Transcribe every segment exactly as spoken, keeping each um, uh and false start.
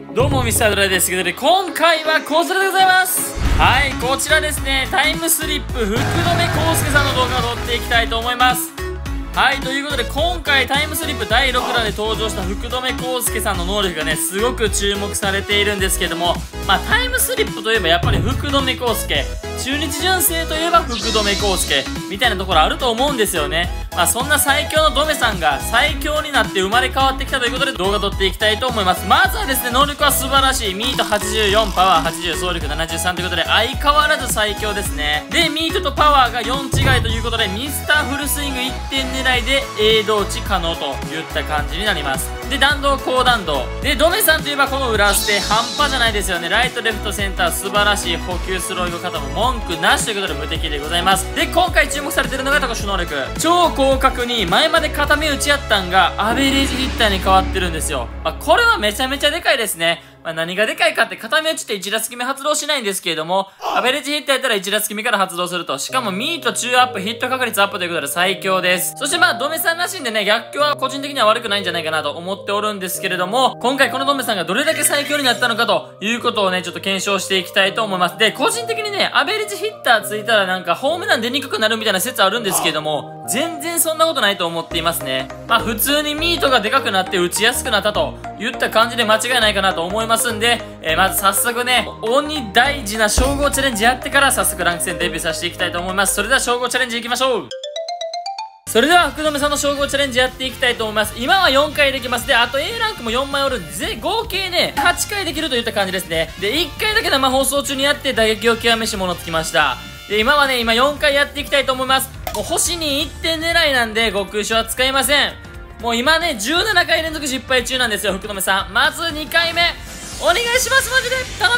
どうもミスタードライですけどね、今回はこちらでございます。はい、こちらですね、タイムスリップ福留孝介さんの動画を撮っていきたいと思います。はい、ということで今回タイムスリップだいろくだで登場した福留孝介さんの能力がね、すごく注目されているんですけども、まあタイムスリップといえばやっぱり福留孝介、中日純正といえば福留孝介みたいなところあると思うんですよね。まあそんな最強のドメさんが最強になって生まれ変わってきたということで動画撮っていきたいと思います。まずはですね、能力は素晴らしい。ミートはちじゅうよん、パワーはちじゅう、走力ななじゅうさんということで相変わらず最強ですね。で、ミートとパワーがよん違いということでミスターフルスイングいってん狙いで A 同値可能といった感じになります。で、弾道高弾道で、ドメさんといえばこの裏捨て半端じゃないですよね。ライトレフトセンター素晴らしい、補給スローイグ方も文句なしということで無敵でございます。で、今回注目されているのが特殊能力、超広角に前まで固め打ちやったんがアベレージヒッターに変わってるんですよ。まあ、これはめちゃめちゃでかいですね。まあ、何がでかいかって、固め打ちっていち打席目発動しないんですけれども、アベレージヒッターやったらいち打席目から発動すると。しかもミート中アップ、ヒット確率アップということで最強です。そしてまあ、ドメさんらしいんでね、逆境は個人的には悪くないんじゃないかなと思っておるんですけれども、今回このドメさんがどれだけ最強になったのかということをね、ちょっと検証していきたいと思います。で、個人的にね、アベレージヒッターついたらなんかホームラン出にくくなるみたいな説あるんですけれども、全然そんなことないと思っていますね。まあ、普通にミートがでかくなって打ちやすくなったといった感じで間違いないかなと思いますんで、えー、まず早速ね、鬼大事な称号チャレンジやってから早速ランク戦デビューさせていきたいと思います。それでは称号チャレンジいきましょう。それでは福留さんの称号チャレンジやっていきたいと思います。今はよんかいできます。で、あと A ランクもよんまいおるんで、ぜ合計ね、はちかいできるといった感じですね。で、いっかいだけ生放送中にやって打撃を極めし者つきました。で、今はね、今よんかいやっていきたいと思います。もう星にいってん狙いなんで、極空所は使いません。もう今ね、じゅうななかい連続失敗中なんですよ、福留さん。まずにかいめ、お願いします、マジで頼む。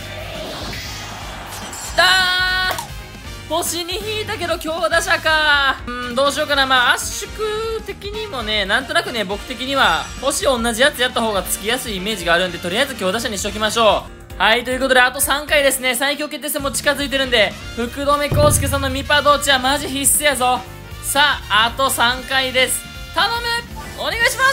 だー星に引いたけど強打者か。うん、どうしようかな。まあ圧縮的にもね、なんとなくね、僕的には星同じやつやった方がつきやすいイメージがあるんで、とりあえず強打者にしときましょう。はい、ということであとさんかいですね。最強決定戦も近づいてるんで、福留孝介さんのミパ同値はマジ必須やぞ。さあ、あとさんかいです。頼む、お願いします。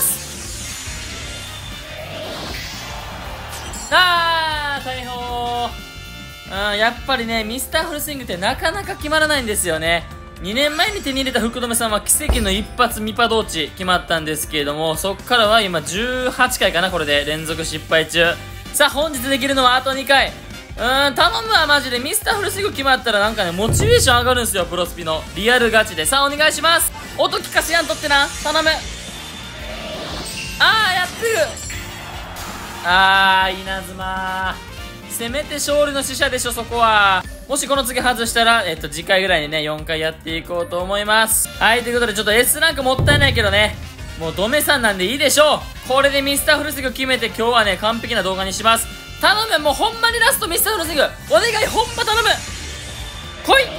あー、大砲。うん、やっぱりね、ミスターフルスイングってなかなか決まらないんですよね。にねんまえに手に入れた福留さんは奇跡の一発ミパ同値決まったんですけれども、そっからは今じゅうはちかいかな、これで連続失敗中。さあ、本日できるのはあとにかい。うーん、頼むわ、マジで。ミスターフルスイング決まったらなんかね、モチベーション上がるんですよ、プロスピの。リアルガチで。さあ、お願いします。音聞かせやんとってな。頼む。あー、やってる。あー、稲妻。せめて勝利の使者でしょ、そこは。もしこの次外したら、えっと、次回ぐらいにね、よんかいやっていこうと思います。はい、ということで、ちょっと S ランクもったいないけどね、もうドメさんなんでいいでしょう。これでミスターフルスイング決めて、今日はね、完璧な動画にします。頼む、もうほんまにラストミスターフルスイング。お願い、ほんま頼む。来い。えー、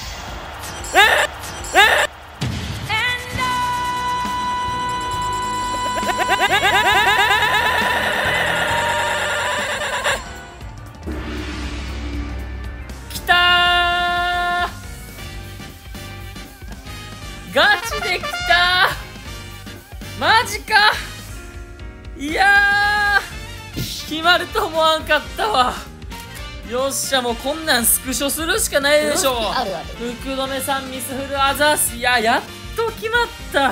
えーガチできたー。マジか。いやー、決まると思わんかったわ。よっしゃ、もうこんなんスクショするしかないでしょ。福留さんミスフルアザース。いや、やっと決まった。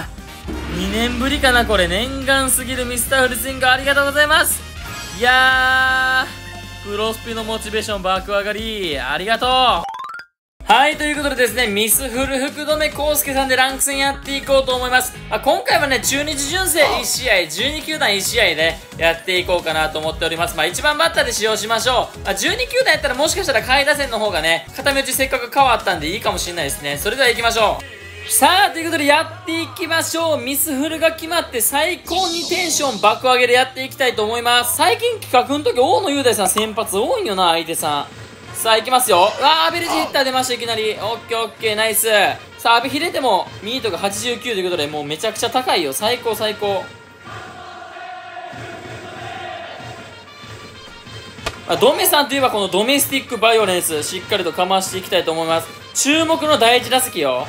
にねんぶりかな、これ。念願すぎるミスターフルスイングありがとうございます。いやー、プロスピのモチベーション爆上がり、ありがとう。はい、ということでですね、ミスフル福留孝介さんでランク戦やっていこうと思います。あ、今回はね、中日純正いち試合、じゅうに球団いち試合でやっていこうかなと思っております。まあ、いちばんバッターで使用しましょう。あ、じゅうに球団やったらもしかしたら下位打線の方がね、片目打ちせっかく変わったんでいいかもしれないですね。それでは行きましょう。さあ、ということでやっていきましょう。ミスフルが決まって最高にテンション爆上げでやっていきたいと思います。最近企画の時、大野雄大さん先発多いんよな、相手さん。さあ、行きますよ。うわー、アベレージヒッター出ました、いきなり。オッケーオッケー、ナイス。さあ、アベヒレても、ミートがはちじゅうきゅうということで、もうめちゃくちゃ高いよ。最高、最高。あ、ドメさんといえばこのドメスティックバイオレンス、しっかりとかましていきたいと思います。注目のだいいち打席よ。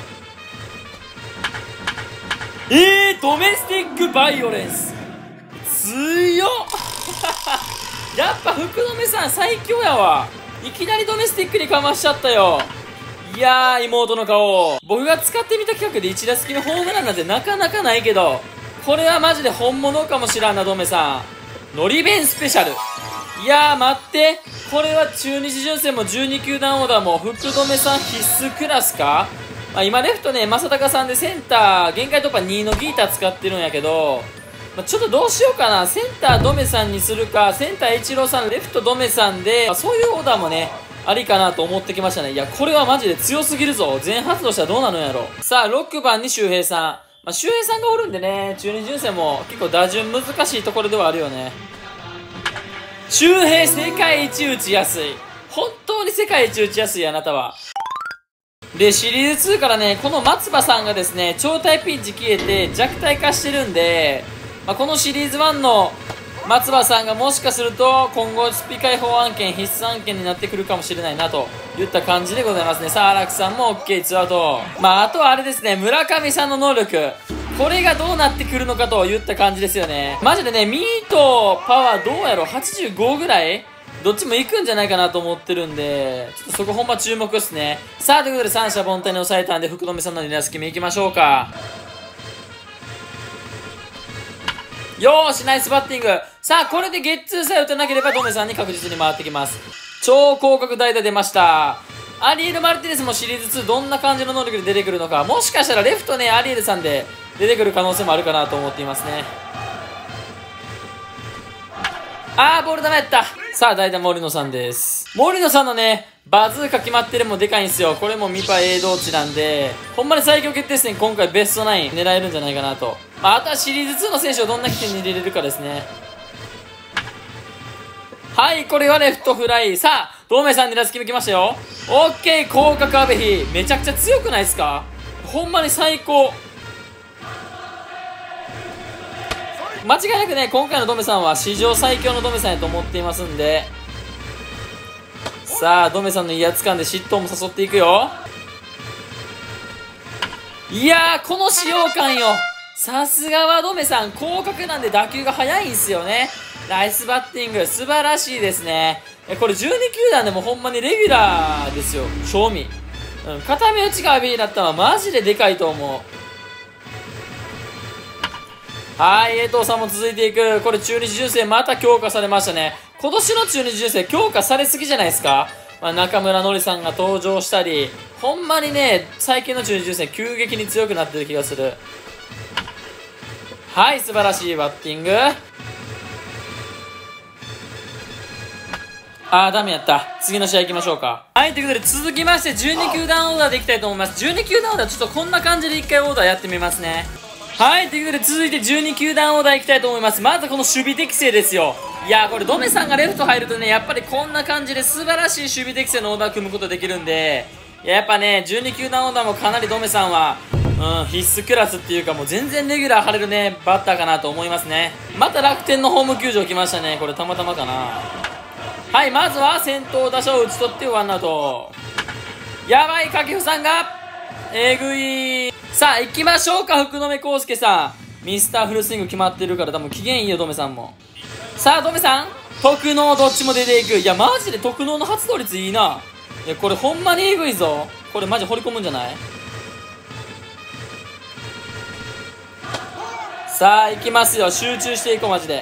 えー、ドメスティックバイオレンス。強っやっぱ福留さん最強やわ。いきなりドメスティックにかましちゃったよ。いやー、妹の顔。僕が使ってみた企画でいち打席目ホームランなんてなかなかないけど、これはマジで本物かもしらんな、ドメさん。のり弁スペシャル。いやー、待って。これは中日純正もじゅうに球団オーダーも福留さん必須クラスか。まあ、今レフトね、正隆さんでセンター、限界突破にのギーター使ってるんやけど、まあ、ちょっとどうしようかな。センタードメさんにするか、センターイチローさん、レフトドメさんで、まあ、そういうオーダーもね、ありかなと思ってきましたね。いや、これはマジで強すぎるぞ。全発動したらどうなるんやろ。さあ、ろくばんに周平さん。まあ、周平さんがおるんでね、中日純正も結構打順難しいところではあるよね。周平世界一打ちやすい。本当に世界一打ちやすい、あなたは。で、シリーズツーからね、この松葉さんがですね、超体ピンチ消えて弱体化してるんで、まあ、このシリーズワンの松葉さんがもしかすると今後スピ解放案件必須案件になってくるかもしれないなといった感じでございますね。さあ、荒木さんも OK、ツーアウト。まあ、あとはあれですね、村上さんの能力。これがどうなってくるのかといった感じですよね。マジでね、ミート、パワーどうやろ ?はちじゅうご ぐらいどっちも行くんじゃないかなと思ってるんで、ちょっとそこほんま注目っすね。さあ、ということで三者凡退に抑えたんで、福留さんのに打席目行きましょうか。よーし、ナイスバッティング。さあ、これでゲッツーさえ打たなければ、ドメさんに確実に回ってきます。超広角代打出ました。アリエル・マルティネスもシリーズツーどんな感じの能力で出てくるのか。もしかしたらレフトね、アリエルさんで出てくる可能性もあるかなと思っていますね。あー、ボールダメやった。さあ、代打森野さんです。森野さんのね、バズーカ決まってるもでかいんすよ。これもミパ A 同値なんで、ほんまに最強決定戦今回ベストナイン狙えるんじゃないかなと。まあ、あとはシリーズツーの選手をどんな起点に入れれるかですね。はい、これはレフトフライ。さあ、堂明さんに打席目来ましたよ。オッケー、広角阿部比。めちゃくちゃ強くないですか？ほんまに最高。間違いなくね、今回のドメさんは史上最強のドメさんやと思っていますんで。さあ、ドメさんの威圧感で嫉妬も誘っていくよ。いやー、この使用感よ。さすがはドメさん、広角なんで打球が速いんすよね。ナイスバッティング、素晴らしいですね。これじゅうに球団でもほんまにレギュラーですよ、賞味。うん、片目打ちが阿部だったのはマジででかいと思う。はい、江藤さんも続いていく。これ中日純正また強化されましたね。今年の中日純正強化されすぎじゃないですか。まあ、中村のりさんが登場したり、ほんまにね、最近の中日純正急激に強くなってる気がする。はい、素晴らしいバッティング。あー、ダメやった。次の試合行きましょうか。はい、ということで続きましてじゅうに球団オーダーでいきたいと思います。じゅうに球団オーダーちょっとこんな感じでいっかいオーダーやってみますね。はい、ということで続いてじゅうに球団オーダーいきたいと思います。まずこの守備適正ですよ。いやー、これドメさんがレフト入るとね、やっぱりこんな感じで素晴らしい守備適正のオーダー組むことできるんで、いや、やっぱね、じゅうに球団オーダーもかなりドメさんは、うん、必須クラスっていうかもう全然レギュラー張れるね、バッターかなと思いますね。また楽天のホーム球場来ましたね。これたまたまかな。はい、まずは先頭打者を打ち取ってワンアウト。やばい、掛布さんがえぐい。さあ行きましょうか、福留孝介さん。ミスターフルスイング決まってるから多分機嫌いいよ、ドメさんも。さあドメさん、特能どっちも出ていく。いやマジで特能の発動率いいな。いやこれほんまにえぐいぞ。これマジ掘り込むんじゃない？さあ行きますよ、集中していこうマジで。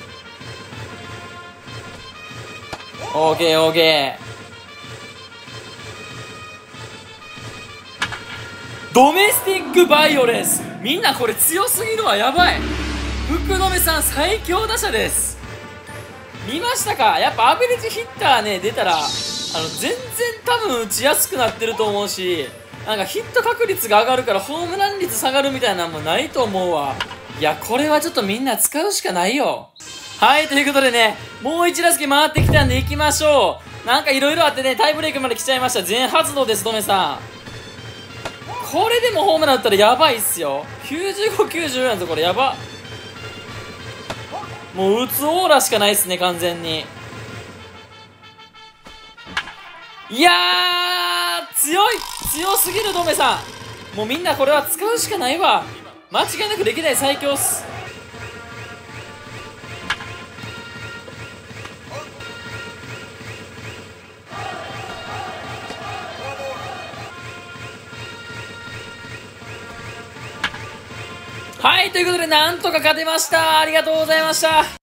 オーケーオーケー。ドメスティックバイオレンス。みんなこれ強すぎるわ、やばい。福留さん最強打者です。見ましたか？やっぱアベレージヒッターね出たらあの全然多分打ちやすくなってると思うし、なんかヒット確率が上がるからホームラン率下がるみたいなのもないと思うわ。いやこれはちょっとみんな使うしかないよ。はい、ということでね、もう一打席回ってきたんで行きましょう。なんかいろいろあってね、タイブレークまで来ちゃいました。全発動です、ドメさん。これでもホームラン打ったらやばいっすよ。きゅうじゅうご、きゅうじゅうよんやんぞ、これやば。もう打つオーラしかないっすね、完全に。いやー、強い強すぎる、ドメさん。もうみんなこれは使うしかないわ。間違いなく歴代最強っす。 はい、ということで、なんとか勝てました。ありがとうございました。